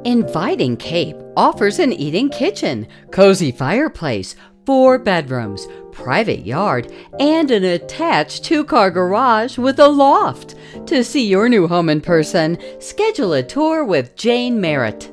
Inviting Cape offers an eating kitchen, cozy fireplace, 4 bedrooms, private yard, and an attached 2-car garage with a loft. To see your new home in person, schedule a tour with Jane Merritt.